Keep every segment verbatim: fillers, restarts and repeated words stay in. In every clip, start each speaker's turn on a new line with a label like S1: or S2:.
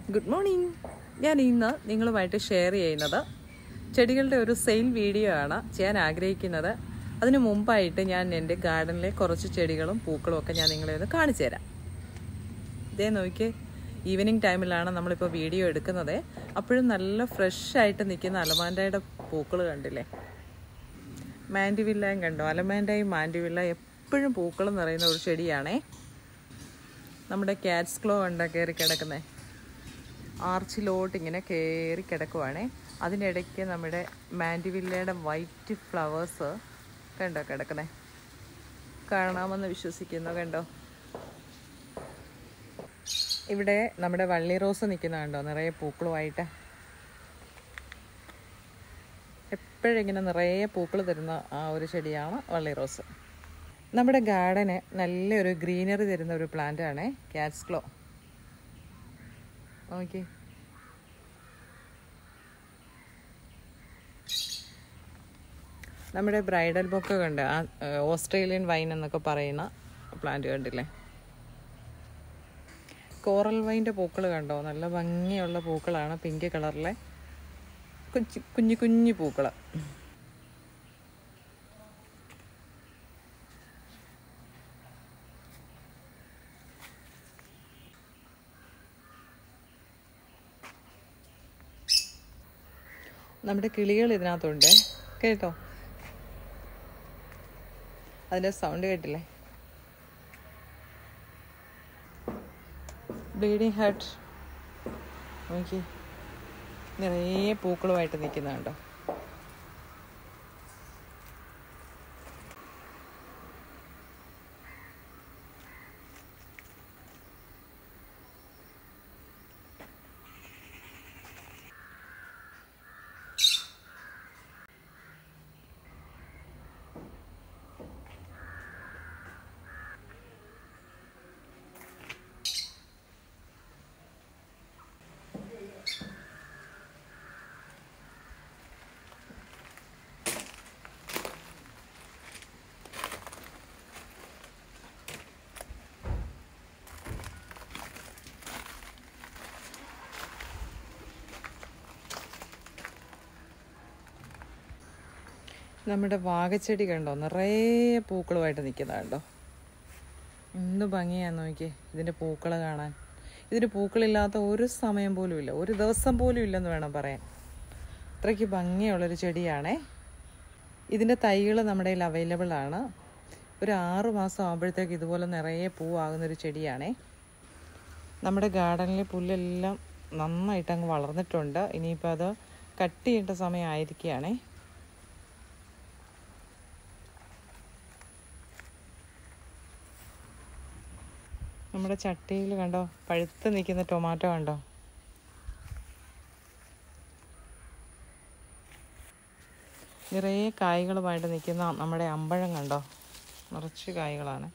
S1: Good morning. ഞാൻ ഇന്ന് നിങ്ങളുമായിട്ട് ഷെയർ ചെയ്യുന്നത് ചെടികളുടെ ഒരു സെയിൽ വീഡിയോ ആണ് ചെയ്യാൻ ആഗ്രഹിക്കുന്നത്. അതിനു മുമ്പായിട്ട് ഞാൻ എൻ്റെ ഗാർഡനിലെ കുറച്ച് ചെടികളും പൂക്കളും ഒക്കെ ഞാൻ നിങ്ങളെ ഒന്ന് കാണിച്ചു തരാം. ഇതേ നോക്കി, ഈവനിങ് ടൈമിലാണ് നമ്മളിപ്പോൾ വീഡിയോ എടുക്കുന്നത്. അപ്പോഴും നല്ല ഫ്രഷ് ആയിട്ട് നിൽക്കുന്ന അലമാൻഡയുടെ പൂക്കൾ കണ്ടില്ലേ? മാൻഡിവില്ലയും കണ്ടോ? അലമാൻഡയും മാൻഡിവില്ല എപ്പോഴും പൂക്കൾ നിറയുന്ന ഒരു ചെടിയാണേ. നമ്മുടെ ക്യാറ്റ്സ് ക്ലോ കണ്ട കയറി കിടക്കുന്നത് ആർച്ചിലോട്ട് ഇങ്ങനെ കയറി കിടക്കുവാണേ. അതിനിടയ്ക്ക് നമ്മുടെ മാൻഡിവില്ലയുടെ വൈറ്റ് ഫ്ലവേഴ്സ് കണ്ടോ കിടക്കുന്നേ? കാണാമെന്ന് വിശ്വസിക്കുന്നു. കണ്ടോ, ഇവിടെ നമ്മുടെ വള്ളി റോസ് നിൽക്കുന്ന കണ്ടോ? നിറയെ പൂക്കളുമായിട്ട് എപ്പോഴും ഇങ്ങനെ നിറയെ പൂക്കൾ തരുന്ന ആ ഒരു ചെടിയാണ് വള്ളി റോസ്. നമ്മുടെ ഗാർഡന് നല്ലൊരു ഗ്രീനറി തരുന്ന ഒരു പ്ലാന്റ് ആണേ ക്യാറ്റ്സ് ക്ലോ. ഓക്കെ, നമ്മുടെ ബ്രൈഡൽ ബൊക്കെ കണ്ട് ആ ഓസ്ട്രേലിയൻ വൈൻ എന്നൊക്കെ പറയുന്ന പ്ലാന്റ് കണ്ടില്ലേ? കോറൽ വൈൻ്റെ പൂക്കൾ കണ്ടോ? നല്ല ഭംഗിയുള്ള പൂക്കളാണ്, പിങ്ക് കളറിലെ കുഞ്ഞു കുഞ്ഞു കുഞ്ഞു പൂക്കൾ. നമ്മുടെ കിളികൾ ഇതിനകത്തുണ്ട് കേട്ടോ. അതിൻ്റെ സൗണ്ട് കേട്ടില്ലേ? ബ്ലീഡിങ് ഹാർട്ട് നോക്കി നിറയെ പൂക്കളുമായിട്ട് നിൽക്കുന്ന കണ്ടോ? നമ്മുടെ വാഗച്ചെടി കണ്ടോ? നിറയെ പൂക്കളുമായിട്ട് നിൽക്കുന്ന കണ്ടോ? എന്ത് ഭംഗിയാന്ന് നോക്കിയേ ഇതിൻ്റെ പൂക്കൾ കാണാൻ. ഇതിന് പൂക്കളില്ലാത്ത ഒരു സമയം പോലും ഇല്ല, ഒരു ദിവസം പോലും ഇല്ലെന്ന് വേണം പറയാൻ. അത്രയ്ക്ക് ഭംഗിയുള്ളൊരു ചെടിയാണേ. ഇതിൻ്റെ തൈകൾ നമ്മുടെ കയ്യിൽ അവൈലബിൾ ആണ്. ഒരു ആറു മാസം ആകുമ്പോഴത്തേക്ക് ഇതുപോലെ നിറയെ പൂവാകുന്നൊരു ചെടിയാണേ. നമ്മുടെ ഗാർഡനിലെ പുല്ലെല്ലാം നന്നായിട്ട് അങ്ങ് വളർന്നിട്ടുണ്ട്. ഇനിയിപ്പോൾ അത് കട്ട് ചെയ്യേണ്ട സമയമായിരിക്കുകയാണേ. നമ്മുടെ ചട്ടിയിൽ കണ്ടോ പഴുത്ത് നിൽക്കുന്ന ടൊമാറ്റോ കണ്ടോ? നിറയെ കായ്കളുമായിട്ട് നിൽക്കുന്ന നമ്മുടെ അമ്പഴം കണ്ടോ? നിറച്ച് കായ്കളാണ്.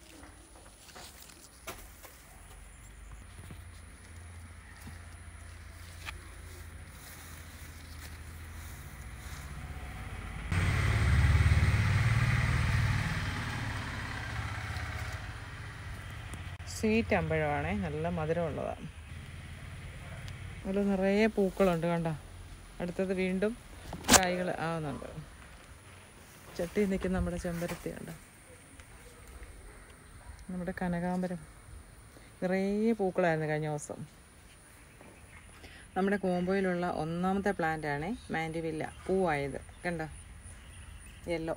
S1: സ്വീറ്റ് അമ്പഴമാണേ, നല്ല മധുരമുള്ളതാണ്. അതിൽ നിറയെ പൂക്കളുണ്ട് കണ്ടോ? അടുത്തത് വീണ്ടും കായ്കൾ ആവുന്നുണ്ട്. ചട്ടിയിൽ നിൽക്കുന്ന നമ്മുടെ ചെമ്പരത്തി കണ്ടോ? നമ്മുടെ കനകാമ്പരം നിറയെ പൂക്കളായിരുന്നു കഴിഞ്ഞ ദിവസം. നമ്മുടെ കോമ്പോയിലുള്ള ഒന്നാമത്തെ പ്ലാന്റാണ് മാൻഡിവില്ല പൂവായത് കണ്ടോ? യെല്ലോ,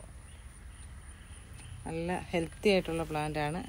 S1: നല്ല ഹെൽത്തി ആയിട്ടുള്ള പ്ലാന്റാണ്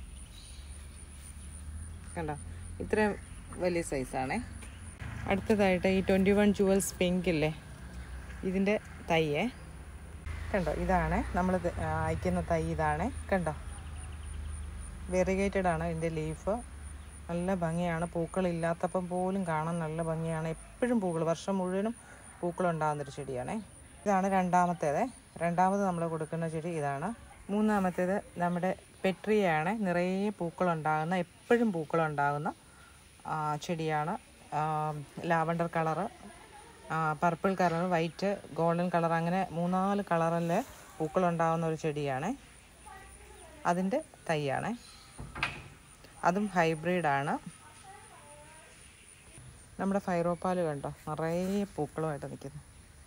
S1: കണ്ടോ? ഇത്രയും വലിയ സൈസാണേ. അടുത്തതായിട്ട് ഈ ട്വൻറ്റി വൺ ജുവൽസ് പിങ്ക് ഇല്ലേ, ഇതിൻ്റെ തൈയേ കണ്ടോ? ഇതാണ് നമ്മൾ അയക്കുന്ന തൈ. ഇതാണ് കണ്ടോ? വെറിഗേറ്റഡ് ആണ് ഇതിൻ്റെ ലീഫ്. നല്ല ഭംഗിയാണ്. പൂക്കളില്ലാത്തപ്പം പോലും കാണാൻ നല്ല ഭംഗിയാണ്. എപ്പോഴും പൂക്കൾ, വർഷം മുഴുവനും പൂക്കളുണ്ടാകുന്നൊരു ചെടിയാണേ. ഇതാണ് രണ്ടാമത്തേത്. രണ്ടാമത് നമ്മൾ കൊടുക്കുന്ന ചെടി ഇതാണ്. മൂന്നാമത്തേത് നമ്മുടെ പെട്രിയാണ്. നിറയെ പൂക്കളുണ്ടാകുന്ന, എപ്പോഴും പൂക്കളുണ്ടാകുന്ന ചെടിയാണ്. Lavender colour, purple colour, white, golden colour, അങ്ങനെ മൂന്നാല് കളറിൽ പൂക്കളുണ്ടാകുന്ന ഒരു ചെടിയാണ്. അതിൻ്റെ തൈയാണ്. അതും ഹൈബ്രിഡാണ്. നമ്മുടെ ഫൈറോപ്പാൽ കണ്ടോ, നിറയെ പൂക്കളുമായിട്ട് നിൽക്കുന്നു.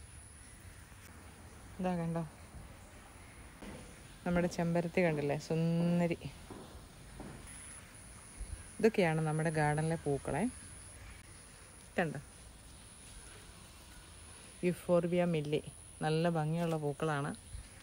S1: ഇതാ കണ്ടോ, നമ്മുടെ ചെമ്പരത്തി കണ്ടില്ലേ, സുന്ദരി. ഇതൊക്കെയാണ് നമ്മുടെ ഗാർഡനിലെ പൂക്കളെ. കണ്ടോ, യുഫോർബിയ മില്ലി, നല്ല ഭംഗിയുള്ള പൂക്കളാണ്.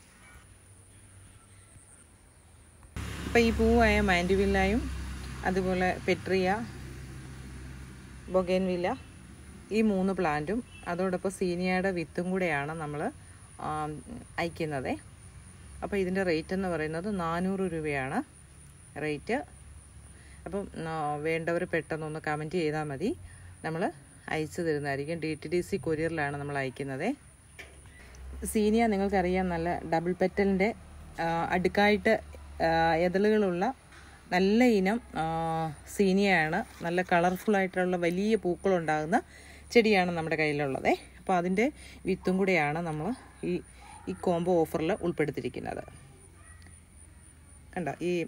S1: അപ്പോൾ ഈ പൂവായ മാൻഡിവില്ലയും അതുപോലെ പെട്രിയ, ബൊഗേൻവില്ല, ഈ മൂന്ന് പ്ലാന്റും അതോടൊപ്പം സീനിയയുടെ വിത്തും കൂടെയാണ് നമ്മൾ അയക്കുന്നത്. അപ്പോൾ ഇതിൻ്റെ റേറ്റ് എന്ന് പറയുന്നത് നാനൂറ് രൂപയാണ് റേറ്റ്. അപ്പം വേണ്ടവർ പെട്ടെന്നൊന്ന് കമൻറ്റ് ചെയ്താൽ മതി, നമ്മൾ അയച്ചു തരുന്നതായിരിക്കും. ഡി ടി ഡി സി കൊറിയറിലാണ് നമ്മൾ അയക്കുന്നത്. സീനിയ നിങ്ങൾക്കറിയാം, നല്ല ഡബിൾ പെറ്റലിൻ്റെ അടുക്കായിട്ട് എതളുകളുള്ള നല്ല ഇനം സീനിയയാണ്. നല്ല കളർഫുള്ളായിട്ടുള്ള വലിയ പൂക്കളുണ്ടാകുന്ന ചെടിയാണ് നമ്മുടെ കയ്യിലുള്ളത്. അപ്പോൾ അതിൻ്റെ വിത്തും കൂടെയാണ് നമ്മൾ ഈ ഈ കോംബോ ഓഫറിൽ ഉൾപ്പെടുത്തിയിരിക്കുന്നത്. കണ്ടോ, ഈ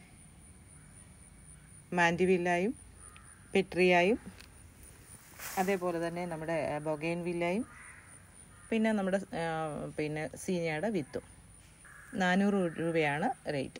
S1: മാൻഡിവില്ലയും പെട്രിയയും അതേപോലെ തന്നെ നമ്മുടെ ബൊഗേൻവില്ലയും പിന്നെ നമ്മുടെ പിന്നെ സീനിയയുടെ വിത്തും. നാനൂറ് രൂപയാണ് റേറ്റ്.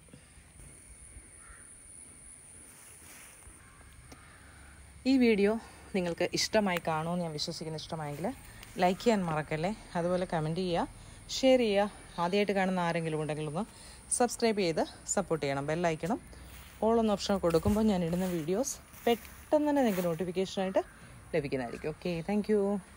S1: ഈ വീഡിയോ നിങ്ങൾക്ക് ഇഷ്ടമായി കാണുമെന്ന് ഞാൻ വിശ്വസിക്കുന്നു. ഇഷ്ടമായെങ്കിൽ ലൈക്ക് ചെയ്യാൻ മറക്കല്ലേ, അതുപോലെ കമൻറ്റ് ചെയ്യുക, ഷെയർ ചെയ്യുക. ആദ്യമായിട്ട് കാണുന്ന ആരെങ്കിലും ഉണ്ടെങ്കിൽ ഒന്ന് സബ്സ്ക്രൈബ് ചെയ്ത് സപ്പോർട്ട് ചെയ്യണം. ബെല്ലൈക്കണം ഓൾ എന്ന ഓപ്ഷൻ കൊടുക്കുമ്പോൾ ഞാൻ ഇടുന്ന വീഡിയോസ് പെട്ടെന്ന് തന്നെ നിങ്ങൾക്ക് നോട്ടിഫിക്കേഷനായിട്ട് ലഭിക്കുന്നതായിരിക്കും. Okay, thank U.